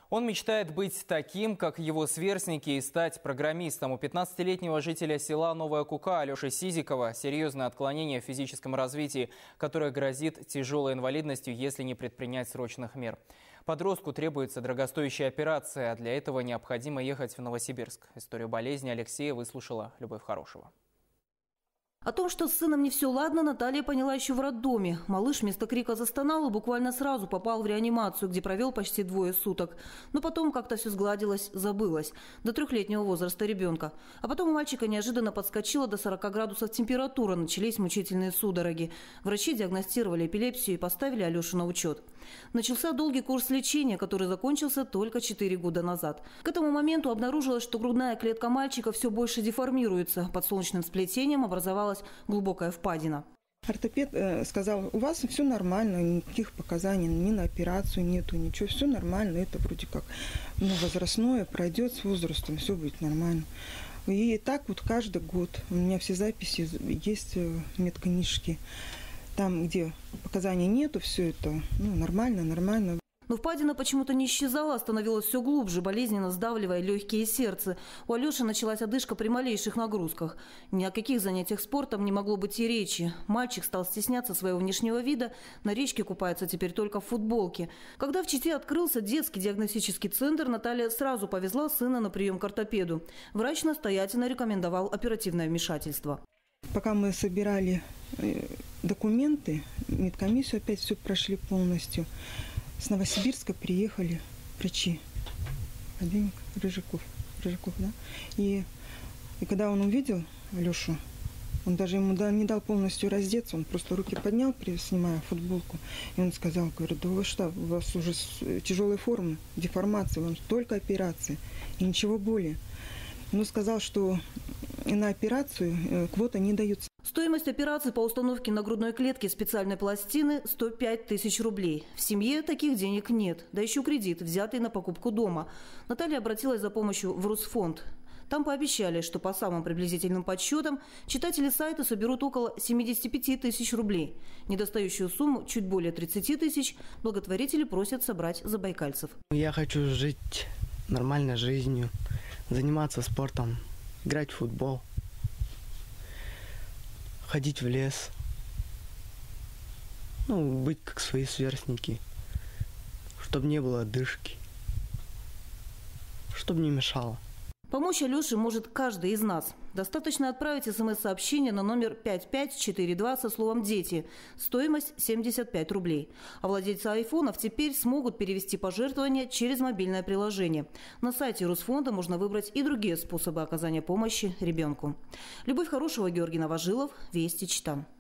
Он мечтает быть таким, как его сверстники, и стать программистом. У 15-летнего жителя села Новая Кука Алеши Сизикова серьезное отклонение в физическом развитии, которое грозит тяжелой инвалидностью, если не предпринять срочных мер. Подростку требуется дорогостоящая операция, а для этого необходимо ехать в Новосибирск. Историю болезни Алексея выслушала Любовь Хорошева. О том, что с сыном не все ладно, Наталья поняла еще в роддоме. Малыш вместо крика застонал и буквально сразу попал в реанимацию, где провел почти 2 суток. Но потом как-то все сгладилось, забылось. До 3-летнего возраста ребенка. А потом у мальчика неожиданно подскочила до 40 градусов температура, начались мучительные судороги. Врачи диагностировали эпилепсию и поставили Алешу на учет. Начался долгий курс лечения, который закончился только 4 года назад. К этому моменту обнаружилось, что грудная клетка мальчика все больше деформируется. Под солнечным сплетением образовалась глубокая впадина. Ортопед сказал: у вас все нормально, никаких показаний ни на операцию нету, ничего, все нормально, это вроде как возрастное, пройдет с возрастом, все будет нормально. И так вот каждый год у меня все записи есть в медкнижке. Там, где показаний нету, все это нормально. Но впадина почему-то не исчезала, а становилась все глубже, болезненно сдавливая легкие и сердце. У Алеши началась одышка при малейших нагрузках. Ни о каких занятиях спортом не могло быть и речи. Мальчик стал стесняться своего внешнего вида, на речке купается теперь только в футболке. Когда в Чите открылся детский диагностический центр, Наталья сразу повезла сына на прием к ортопеду. Врач настоятельно рекомендовал оперативное вмешательство. Пока мы собирали документы, медкомиссию опять все прошли полностью. С Новосибирска приехали врачи. Академик Рыжаков, да? И когда он увидел Алешу, он даже ему не дал полностью раздеться, он просто руки поднял, снимая футболку. И он сказал, говорит: да вы что, у вас уже тяжелые формы, деформация, вам только операция и ничего более. Он сказал, что на операцию квота не даются. Стоимость операции по установке на грудной клетке специальной пластины – 105 тысяч рублей. В семье таких денег нет, да еще кредит, взятый на покупку дома. Наталья обратилась за помощью в Русфонд. Там пообещали, что по самым приблизительным подсчетам читатели сайта соберут около 75 тысяч рублей. Недостающую сумму, чуть более 30 тысяч, благотворители просят собрать забайкальцев. Я хочу жить нормальной жизнью, заниматься спортом, играть в футбол, ходить в лес, быть как свои сверстники, чтобы не было одышки, чтобы не мешало. Помочь Алёше может каждый из нас. Достаточно отправить СМС-сообщение на номер 5542 со словом «Дети». Стоимость 75 рублей. А владельцы айфонов теперь смогут перевести пожертвования через мобильное приложение. На сайте Русфонда можно выбрать и другие способы оказания помощи ребенку. Любовь Хорошева, Георгий Новожилов, Вести, Чита.